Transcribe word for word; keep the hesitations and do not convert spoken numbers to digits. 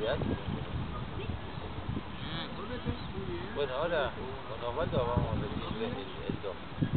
olvidate. Bueno, ahora con Osvaldo vamos a repetir el dos.